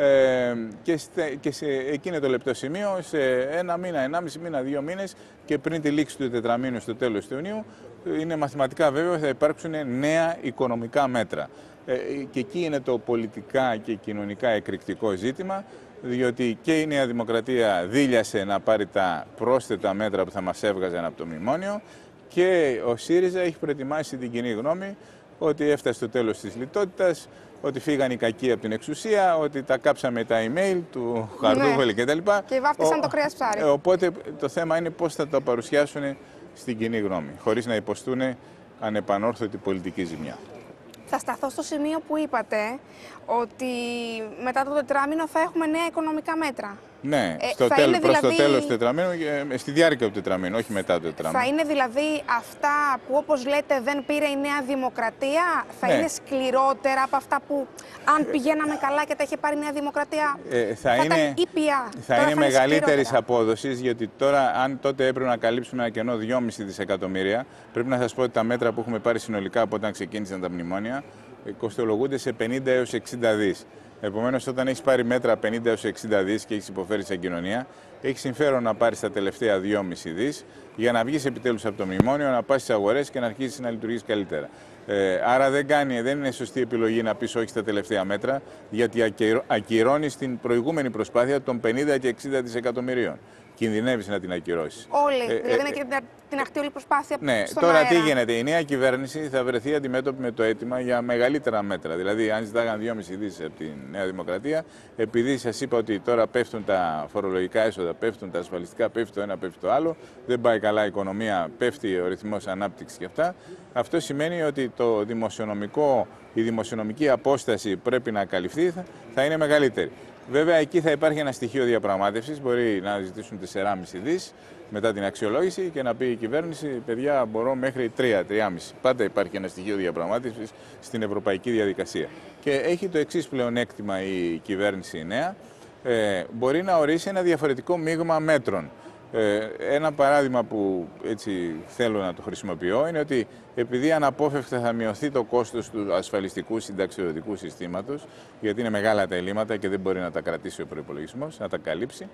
Και σε εκείνο το λεπτό σημείο, σε ένα μήνα, 1,5 μήνα, 2 μήνες, και πριν τη λήξη του τετραμήνου στο τέλος του Ιουνίου, είναι μαθηματικά βέβαιο ότι θα υπάρξουν νέα οικονομικά μέτρα. Και εκεί είναι το πολιτικά και κοινωνικά εκρηκτικό ζήτημα, διότι και η Νέα Δημοκρατία δίλιασε να πάρει τα πρόσθετα μέτρα που θα μας έβγαζαν από το μνημόνιο, και ο ΣΥΡΙΖΑ έχει προετοιμάσει την κοινή γνώμη ότι έφτασε το τέλος της λιτότητας, ότι φύγαν οι κακοί από την εξουσία, ότι τα κάψαμε τα email του Χαρδούβελη κτλ. Και βάφτισαν το κρέας ψάρι. Οπότε το θέμα είναι πώς θα τα παρουσιάσουν στην κοινή γνώμη, χωρίς να υποστούν ανεπανόρθωτη πολιτική ζημιά. Θα σταθώ στο σημείο που είπατε ότι μετά το τετράμινο θα έχουμε νέα οικονομικά μέτρα. Ναι, προς το τέλος του τετραμήνου, στη διάρκεια του τετραμήνου, όχι μετά το τετραμήνου. Θα είναι δηλαδή αυτά που, όπως λέτε, δεν πήρε η Νέα Δημοκρατία, θα είναι σκληρότερα από αυτά που, αν πηγαίναμε καλά και τα είχε πάρει η Νέα Δημοκρατία, θα ήταν ήπια. Θα είναι μεγαλύτερης απόδοσης, γιατί τώρα, αν τότε έπρεπε να καλύψουμε ένα κενό 2,5 δισεκατομμύρια, πρέπει να σας πω ότι τα μέτρα που έχουμε πάρει συνολικά από όταν ξεκίνησαν τα μνημόνια κοστολογούνται σε 50 έως 60 δις. Επομένως, όταν έχεις πάρει μέτρα 50 έως 60 δις και έχεις υποφέρει σαν κοινωνία, έχει συμφέρον να πάρεις τα τελευταία 2,5 δις για να βγεις επιτέλους από το μνημόνιο, να πας στις αγορές και να αρχίσεις να λειτουργείς καλύτερα. Άρα δεν είναι σωστή επιλογή να πεις όχι στα τελευταία μέτρα, γιατί ακυρώνεις την προηγούμενη προσπάθεια των 50 και 60 δισεκατομμυρίων. Κινδυνεύεις να την ακυρώσεις. Όλοι, δηλαδή να την αχτεί όλη η προσπάθεια στον τώρα αέρα. τι γίνεται, η νέα κυβέρνηση θα βρεθεί αντιμέτωπη με το αίτημα για μεγαλύτερα μέτρα. Δηλαδή, αν ζητάγαν 2,5 δις από τη Νέα Δημοκρατία, επειδή σας είπα ότι τώρα πέφτουν τα φορολογικά έσοδα, πέφτουν τα ασφαλιστικά, πέφτει το ένα, πέφτει το άλλο, δεν πάει καλά η οικονομία, πέφτει ο ρυθμός ανάπτυξης και αυτά. Αυτό σημαίνει ότι η δημοσιονομική απόσταση που πρέπει να καλυφθεί θα είναι μεγαλύτερη. Βέβαια, εκεί θα υπάρχει ένα στοιχείο διαπραγμάτευσης. Μπορεί να ζητήσουν 4,5 δις μετά την αξιολόγηση και να πει η κυβέρνηση: παιδιά, μπορώ μέχρι 3,5. Πάντα υπάρχει ένα στοιχείο διαπραγμάτευσης στην ευρωπαϊκή διαδικασία. Και έχει το εξής πλεονέκτημα η κυβέρνηση η νέα. Μπορεί να ορίσει ένα διαφορετικό μείγμα μέτρων. Ένα παράδειγμα που έτσι θέλω να το χρησιμοποιώ είναι ότι επειδή αναπόφευκτα θα μειωθεί το κόστος του ασφαλιστικού συνταξιοδοτικού συστήματος, γιατί είναι μεγάλα τα ελλείμματα και δεν μπορεί να τα κρατήσει ο προϋπολογισμός, να τα καλύψει,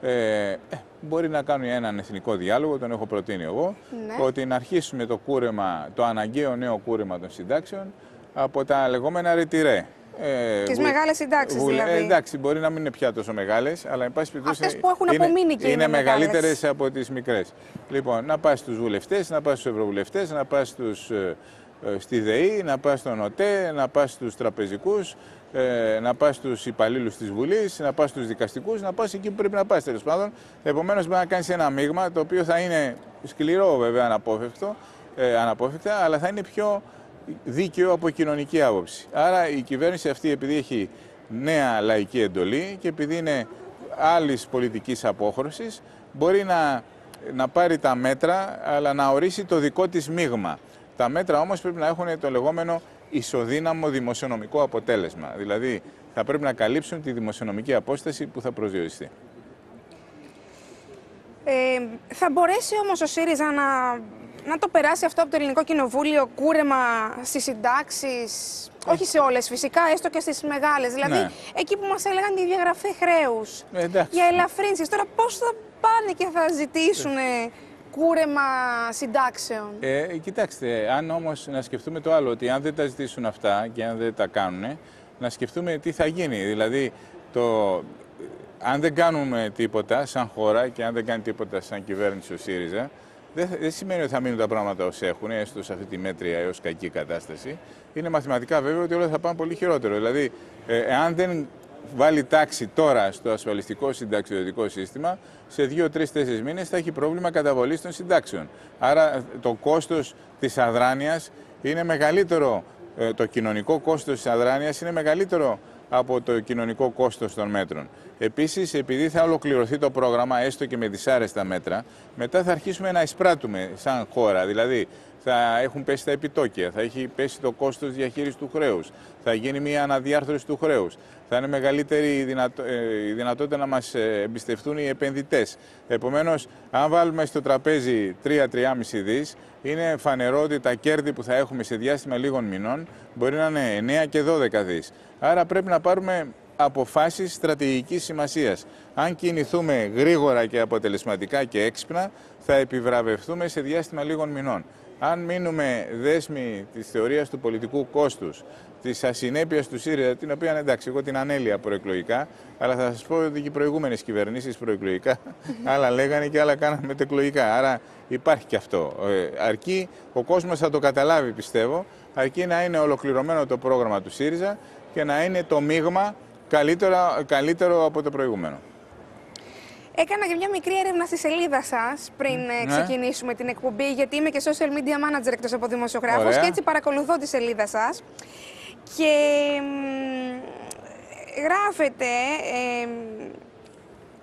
μπορεί να κάνει έναν εθνικό διάλογο, τον έχω προτείνει εγώ, ότι να αρχίσουμε το αναγκαίο νέο κούρεμα των συντάξεων από τα λεγόμενα ρετιρέ. Τις μεγάλες συντάξεις δηλαδή. Εντάξει, μπορεί να μην είναι πια τόσο μεγάλες, αλλά εν πάση περιπτώσει αυτές που έχουν απομείνει και είναι μεγαλύτερες από τις μικρές. Λοιπόν, να πας στους βουλευτές, να πας στους ευρωβουλευτές, να πας στη ΔΕΗ, να πας στον ΟΤΕ, να πας στους τραπεζικούς, να πας στους υπαλλήλους της Βουλής, να πας στους δικαστικούς, να πας εκεί που πρέπει να πας τέλος πάντων. Επομένως, μπορεί να κάνεις ένα μείγμα το οποίο θα είναι σκληρό βέβαια αναπόφευκτα, αλλά θα είναι πιο δίκαιο από κοινωνική άποψη. Άρα η κυβέρνηση αυτή, επειδή έχει νέα λαϊκή εντολή και επειδή είναι άλλης πολιτικής απόχρωσης, μπορεί να πάρει τα μέτρα, αλλά να ορίσει το δικό της μείγμα. Τα μέτρα όμως πρέπει να έχουν το λεγόμενο ισοδύναμο δημοσιονομικό αποτέλεσμα. Δηλαδή θα πρέπει να καλύψουν τη δημοσιονομική απόσταση που θα προσδιοριστεί. Θα μπορέσει όμως ο ΣΥΡΙΖΑ να το περάσει αυτό από το Ελληνικό Κοινοβούλιο, κούρεμα στις συντάξεις, όχι σε όλες φυσικά, έστω και στις μεγάλες. Δηλαδή, εκεί που μας έλεγαν τη διαγραφή χρέους για ελαφρύνσεις. Τώρα πώς θα πάνε και θα ζητήσουν κούρεμα συντάξεων. Κοιτάξτε, αν όμως να σκεφτούμε το άλλο, ότι αν δεν τα ζητήσουν αυτά και αν δεν τα κάνουν, να σκεφτούμε τι θα γίνει. Δηλαδή, αν δεν κάνουμε τίποτα σαν χώρα και αν δεν κάνει τίποτα σαν κυβέρνηση ο ΣΥΡΙΖΑ, δεν σημαίνει ότι θα μείνουν τα πράγματα ως έχουν, έστω σε αυτή τη μέτρια έως κακή κατάσταση. Είναι μαθηματικά βέβαιο ότι όλα θα πάνε πολύ χειρότερο. Δηλαδή, εάν δεν βάλει τάξη τώρα στο ασφαλιστικό συνταξιοδοτικό σύστημα, σε 2, 3, 4 μήνες θα έχει πρόβλημα καταβολής των συντάξεων. Άρα το κόστος της αδράνειας είναι μεγαλύτερο, το κοινωνικό κόστος της αδράνειας είναι μεγαλύτερο από το κοινωνικό κόστος των μέτρων. Επίσης, επειδή θα ολοκληρωθεί το πρόγραμμα, έστω και με δυσάρεστα μέτρα, μετά θα αρχίσουμε να εισπράττουμε σαν χώρα. Δηλαδή, θα έχουν πέσει τα επιτόκια, θα έχει πέσει το κόστος διαχείρισης του χρέους, θα γίνει μια αναδιάρθρωση του χρέους, θα είναι μεγαλύτερη η δυνατότητα να μας εμπιστευτούν οι επενδυτές. Επομένως, αν βάλουμε στο τραπέζι 3-3,5 δις, είναι φανερό ότι τα κέρδη που θα έχουμε σε διάστημα λίγων μηνών μπορεί να είναι 9 και 12 δις. Άρα πρέπει να πάρουμε αποφάσεις στρατηγικής σημασίας. Αν κινηθούμε γρήγορα και αποτελεσματικά και έξυπνα, θα επιβραβευτούμε σε διάστημα λίγων μηνών. Αν μείνουμε δέσμοι της θεωρίας του πολιτικού κόστους, της ασυνέπειας του ΣΥΡΙΖΑ, την οποία εντάξει, εγώ την ανέλυα προεκλογικά, αλλά θα σας πω ότι και οι προηγούμενες κυβερνήσεις προεκλογικά άλλα λέγανε και άλλα κάνανε μετεκλογικά. Άρα υπάρχει και αυτό. Αρκεί ο κόσμος θα το καταλάβει, πιστεύω, αρκεί να είναι ολοκληρωμένο το πρόγραμμα του ΣΥΡΙΖΑ και να είναι το μείγμα καλύτερο από το προηγούμενο. Έκανα και μια μικρή έρευνα στη σελίδα σας πριν ξεκινήσουμε την εκπομπή, γιατί είμαι και social media manager εκτός από δημοσιογράφος και έτσι παρακολουθώ τη σελίδα σας. Και γράφετε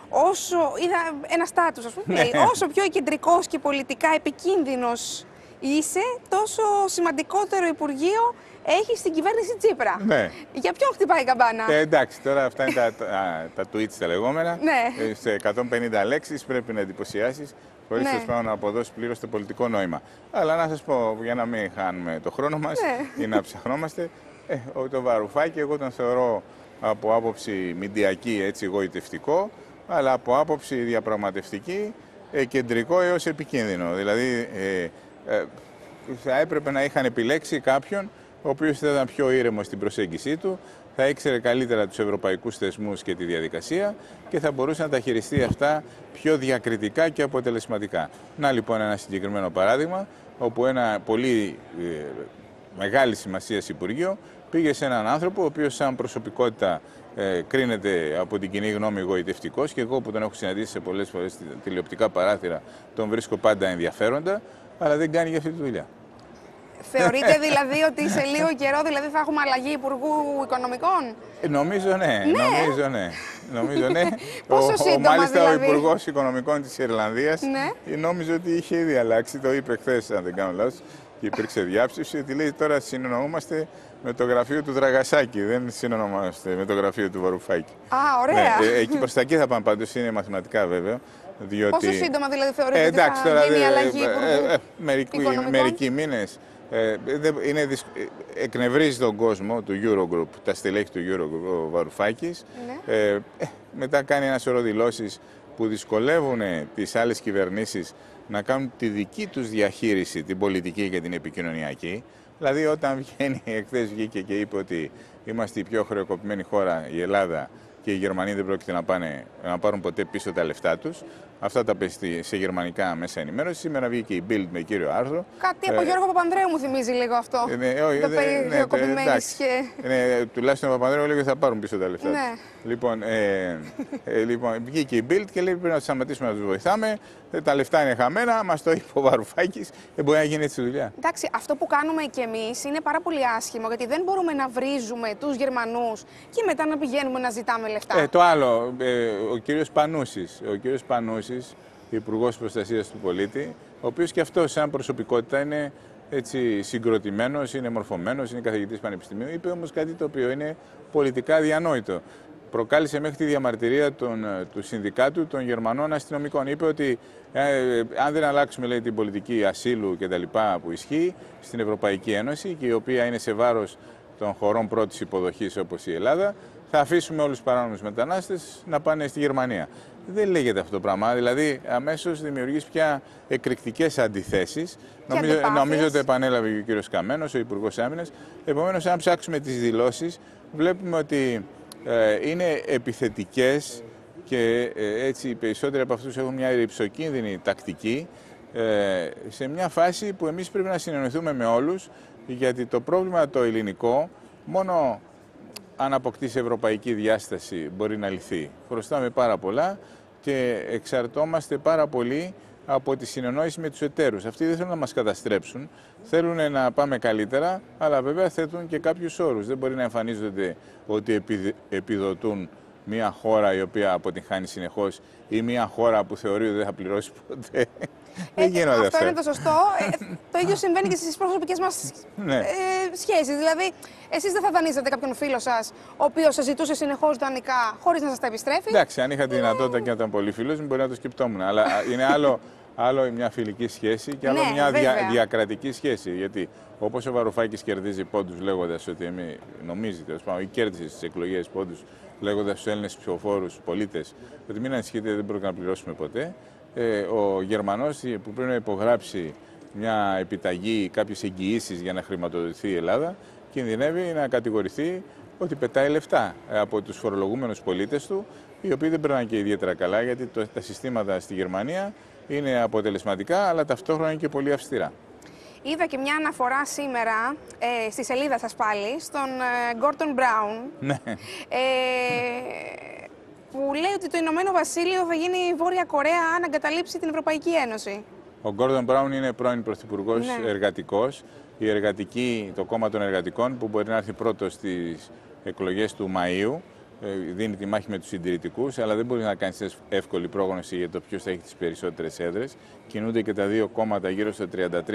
όσο είδα ένα στάτους, ας πούμε, λέει, όσο πιο κεντρικός και πολιτικά επικίνδυνος είσαι, τόσο σημαντικότερο Υπουργείο έχει στην κυβέρνηση Τσίπρα. Ναι. Για ποιον χτυπάει η καμπάνα? Εντάξει, τώρα αυτά είναι τα tweets τα λεγόμενα. Ναι. Σε 150 λέξεις πρέπει να εντυπωσιάσεις, χωρίς ναι. να αποδώσει πλήρως το πολιτικό νόημα. Αλλά να σας πω, για να μην χάνουμε το χρόνο μας ή να ψαχνόμαστε, το Βαρουφάκη εγώ τον θεωρώ από άποψη μηντιακή έτσι γοητευτικό, αλλά από άποψη διαπραγματευτική κεντρικό έως επικίνδυνο. Δηλαδή θα έπρεπε να είχαν επιλέξει κάποιον ο οποίος θα ήταν πιο ήρεμος στην προσέγγιση του, θα ήξερε καλύτερα τους ευρωπαϊκούς θεσμούς και τη διαδικασία και θα μπορούσε να τα χειριστεί αυτά πιο διακριτικά και αποτελεσματικά. Να λοιπόν ένα συγκεκριμένο παράδειγμα, όπου ένα πολύ μεγάλη σημασία υπουργείο πήγε σε έναν άνθρωπο ο οποίος σαν προσωπικότητα κρίνεται από την κοινή γνώμη γοητευτικός, και εγώ που τον έχω συναντήσει σε πολλές φορές τηλεοπτικά παράθυρα τον βρίσκω πάντα ενδιαφέροντα, αλλά δεν κάνει για αυτή τη δουλειά. Θεωρείτε δηλαδή ότι σε λίγο καιρό δηλαδή, θα έχουμε αλλαγή Υπουργού Οικονομικών? Νομίζω ναι. Νομίζω ναι. Πόσο σύντομα μάλιστα δηλαδή? Ο Υπουργός Οικονομικών της Ιρλανδίας νόμιζε ότι είχε ήδη αλλάξει, το είπε χθες αν δεν κάνω λάθος, και υπήρξε διάψευση ότι λέει τώρα συνεννοούμαστε με το γραφείο του Δραγασάκη, δεν συνεννοούμαστε με το γραφείο του Βαρουφάκη. Α, ωραία. Ναι, εκεί προς τα εκεί θα πάμε πάντως, είναι μαθηματικά βέβαια. Διότι... Πόσο σύντομα δηλαδή θεωρείτε ότι θα γίνει η αλλαγή μερικοί μήνες. Εκνευρίζει τον κόσμο του Eurogroup, τα στελέχη του Eurogroup ο Βαρουφάκης. Ναι. Μετά κάνει ένα σωρό δηλώσεις που δυσκολεύουν τις άλλες κυβερνήσεις να κάνουν τη δική τους διαχείριση, την πολιτική και την επικοινωνιακή. Δηλαδή όταν βγαίνει, εχθές βγήκε και είπε ότι είμαστε η πιο χρεοκοπημένη χώρα, η Ελλάδα, και οι Γερμανοί δεν πρόκειται να πάρουν ποτέ πίσω τα λεφτά τους. Αυτά τα πέσει σε γερμανικά μέσα ενημέρωση. Σήμερα βγήκε η Bild με κύριο άρθρο. Κάτι από Γιώργο Παπανδρέου μου θυμίζει λίγο αυτό. Τουλάχιστον ο Παπανδρέου λέει ότι θα πάρουν πίσω τα λεφτά τους. Λοιπόν, βγήκε η Bild και λέει πρέπει να τους σταματήσουμε να τους βοηθάμε. Τα λεφτά είναι χαμένα, μας το είπε ο Βαρουφάκης, δεν μπορεί να γίνει έτσι δουλειά. Εντάξει, αυτό που κάνουμε κι εμείς είναι πάρα πολύ άσχημο, γιατί δεν μπορούμε να βρίζουμε τους Γερμανούς και μετά να πηγαίνουμε να ζητάμε λεφτά. Το άλλο, ο κύριος Πανούσης, Υπουργός Προστασίας του Πολίτη, ο οποίος και αυτός σαν προσωπικότητα είναι έτσι συγκροτημένος, είναι μορφωμένος, είναι καθηγητής πανεπιστημίου, είπε όμως κάτι το οποίο είναι πολιτικά διανόητο. Προκάλεσε μέχρι τη διαμαρτυρία του Συνδικάτου των Γερμανών αστυνομικών. Είπε ότι αν δεν αλλάξουμε, λέει, την πολιτική ασύλου και τα λοιπά που ισχύει στην Ευρωπαϊκή Ένωση και η οποία είναι σε βάρος των χωρών πρώτης υποδοχής όπως η Ελλάδα, θα αφήσουμε όλους τους παράνομους μετανάστες να πάνε στη Γερμανία. Δεν λέγεται αυτό το πράγμα. Δηλαδή, αμέσως δημιουργείς πια εκρηκτικές αντιθέσεις. Νομίζω ότι επανέλαβε και ο κύριος Καμένος, ο Υπουργός Άμυνας. Επομένως, αν ψάξουμε τις δηλώσεις, βλέπουμε ότι είναι επιθετικές και έτσι οι περισσότεροι από αυτούς έχουν μια ρυψοκίνδυνη τακτική σε μια φάση που εμείς πρέπει να συνεννοηθούμε με όλους, γιατί το πρόβλημα το ελληνικό μόνο αν αποκτήσει ευρωπαϊκή διάσταση μπορεί να λυθεί. Χρωστάμε πάρα πολλά και εξαρτώμαστε πάρα πολύ από τη συνεννόηση με τους εταίρους. Αυτοί δεν θέλουν να μας καταστρέψουν, θέλουν να πάμε καλύτερα, αλλά βέβαια θέτουν και κάποιους όρους. Δεν μπορεί να εμφανίζονται ότι επιδοτούν μια χώρα η οποία αποτυγχάνει συνεχώς ή μια χώρα που θεωρεί ότι δεν θα πληρώσει ποτέ. Δεν γίνονται αυτά. Αυτό είναι το σωστό. Το ίδιο συμβαίνει και στις προσωπικές μας σχέσεις. Δηλαδή, εσείς δεν θα δανείζετε κάποιον φίλο σας, ο οποίος σας ζητούσε συνεχώς δανεικά, χωρίς να σας τα επιστρέφει. Εντάξει, αν είχα τη δυνατότητα και να ήταν πολύ φίλος μου, μπορεί να το σκεπτόμουν. Αλλά είναι άλλο μια φιλική σχέση και άλλο μια διακρατική σχέση. Γιατί όπως ο Βαρουφάκης κερδίζει πόντους λέγοντας ότι νομίζει ή κέρδισε στις εκλογές πόντους λέγοντας στους Έλληνες ψηφοφόρους, πολίτες, ότι μην ανησυχείτε, δεν πρόκειται να πληρώσουμε ποτέ. Ο Γερμανός που πρέπει να υπογράψει μια επιταγή, κάποιες εγγυήσεις για να χρηματοδοτηθεί η Ελλάδα, κινδυνεύει να κατηγορηθεί ότι πετάει λεφτά από τους φορολογούμενους πολίτες του, οι οποίοι δεν περνάνε και ιδιαίτερα καλά, γιατί τα συστήματα στη Γερμανία είναι αποτελεσματικά, αλλά ταυτόχρονα είναι και πολύ αυστηρά. Είδα και μια αναφορά σήμερα στη σελίδα σας πάλι, στον Gordon Brown, που λέει ότι το Ηνωμένο Βασίλειο θα γίνει η Βόρεια Κορέα αν εγκαταλείψει την Ευρωπαϊκή Ένωση. Ο Gordon Brown είναι πρώην πρωθυπουργός εργατικός, η εργατική, το κόμμα των εργατικών που μπορεί να έρθει πρώτο στις εκλογές του Μαΐου, δίνει τη μάχη με τους συντηρητικούς, αλλά δεν μπορεί να κάνει εύκολη πρόγνωση για το ποιος θα έχει τις περισσότερες έδρες. Κινούνται και τα δύο κόμματα γύρω στο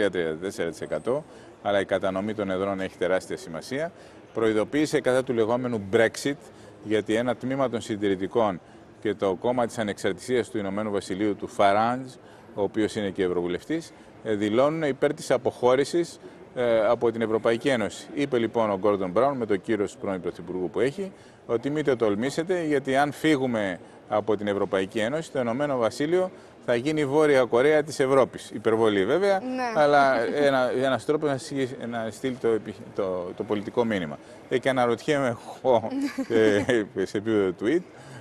33-34%, αλλά η κατανομή των εδρών έχει τεράστια σημασία. Προειδοποίησε κατά του λεγόμενου Brexit, γιατί ένα τμήμα των συντηρητικών και το κόμμα της ανεξαρτησίας του Ηνωμένου Βασιλείου, του Farage, ο οποίος είναι και ευρωβουλευτής, δηλώνουν υπέρ της αποχώρησης από την Ευρωπαϊκή Ένωση. Είπε λοιπόν ο Γκόρντον Μπράουν, με τον κύρος πρώην Πρωθυπουργού που έχει, ότι μην το τολμήσετε, γιατί αν φύγουμε από την Ευρωπαϊκή Ένωση, το Ηνωμένο Βασίλειο θα γίνει η Βόρεια Κορέα της Ευρώπης. Υπερβολή βέβαια, ναι. αλλά ένας τρόπος να στείλει το πολιτικό μήνυμα. Και αναρωτιέμαι εγώ σε επίπεδο tweet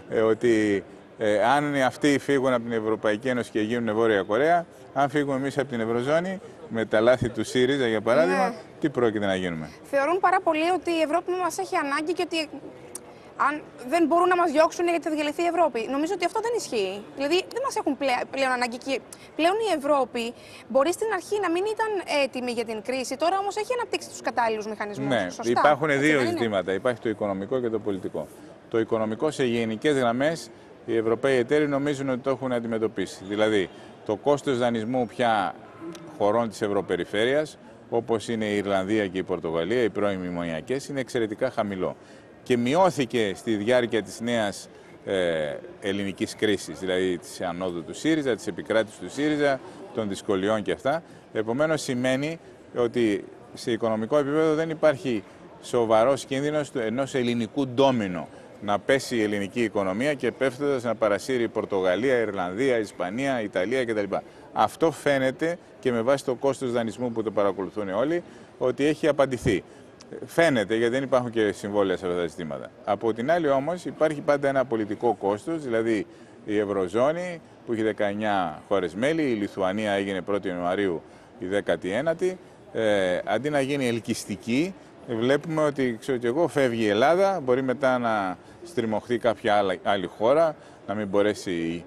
ότι αν αυτοί φύγουν από την Ευρωπαϊκή Ένωση και γίνουν Βόρεια Κορέα, αν φύγουμε εμείς από την Ευρωζώνη, με τα λάθη του ΣΥΡΙΖΑ για παράδειγμα, ναι, τι πρόκειται να γίνουμε. Θεωρούν πάρα πολύ ότι η Ευρώπη μας έχει ανάγκη και ότι αν δεν μπορούν να μας διώξουν γιατί θα διαλυθεί η Ευρώπη. Νομίζω ότι αυτό δεν ισχύει. Δηλαδή δεν μας έχουν πλέον ανάγκη και πλέον η Ευρώπη μπορεί στην αρχή να μην ήταν έτοιμη για την κρίση, τώρα όμως έχει αναπτύξει τους κατάλληλους μηχανισμούς. Ναι, σωστά. Υπάρχουν δύο ζητήματα. Υπάρχει το οικονομικό και το πολιτικό. Το οικονομικό, σε γενικές γραμμές, οι Ευρωπαίοι εταίροι νομίζουν ότι το έχουν αντιμετωπίσει. Δηλαδή, το κόστος δανεισμού πια χωρών της Ευρωπεριφέρειας, όπως είναι η Ιρλανδία και η Πορτογαλία, οι πρώην μνημονιακές, είναι εξαιρετικά χαμηλό. Και μειώθηκε στη διάρκεια της νέας ελληνικής κρίσης, δηλαδή της ανόδου του ΣΥΡΙΖΑ, της επικράτησης του ΣΥΡΙΖΑ, των δυσκολιών και αυτά. Επομένως, σημαίνει ότι σε οικονομικό επίπεδο δεν υπάρχει σοβαρός κίνδυνος ενός ελληνικού ντόμινο να πέσει η ελληνική οικονομία και πέφτοντας να παρασύρει η Πορτογαλία, η Ιρλανδία, η Ισπανία, η Ιταλία κτλ. Αυτό φαίνεται και με βάση το κόστος δανεισμού που το παρακολουθούν όλοι, ότι έχει απαντηθεί. Φαίνεται, γιατί δεν υπάρχουν και συμβόλαια σε αυτά τα ζητήματα. Από την άλλη όμως υπάρχει πάντα ένα πολιτικό κόστος, δηλαδή η Ευρωζώνη που έχει 19 χώρες μέλη, η Λιθουανία έγινε 1η Ιανουαρίου η 19η, αντί να γίνει ελκυστική, βλέπουμε ότι, ξέρω και εγώ, φεύγει η Ελλάδα, μπορεί μετά να στριμωχθεί κάποια άλλη χώρα, να μην μπορέσει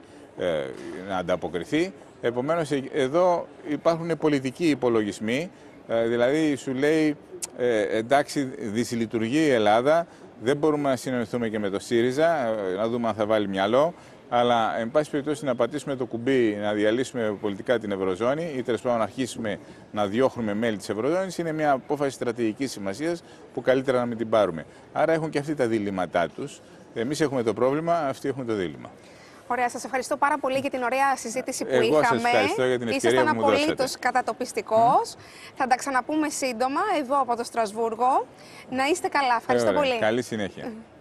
να ανταποκριθεί. Επομένως, εδώ υπάρχουν πολιτικοί υπολογισμοί, δηλαδή σου λέει εντάξει, δυσλειτουργεί η Ελλάδα, δεν μπορούμε να συνεννοηθούμε και με το ΣΥΡΙΖΑ, να δούμε αν θα βάλει μυαλό, αλλά εν πάση περιπτώσει να πατήσουμε το κουμπί, να διαλύσουμε πολιτικά την Ευρωζώνη ή τέλος πάντων να αρχίσουμε να διώχνουμε μέλη της Ευρωζώνης, είναι μια απόφαση στρατηγικής σημασίας που καλύτερα να μην την πάρουμε. Άρα έχουν και αυτοί τα διλήμματά τους. Εμείς έχουμε το πρόβλημα, αυτοί έχουν το δίλημμα. Ωραία, σας ευχαριστώ πάρα πολύ για την ωραία συζήτηση που Εγώ είχαμε. σας ευχαριστώ για την ευκαιρία που μου δώσατε. Ήσασταν απολύτως κατατοπιστικός. Θα τα ξαναπούμε σύντομα εδώ από το Στρασβούργο. Να είστε καλά. Ευχαριστώ πολύ. Καλή συνέχεια.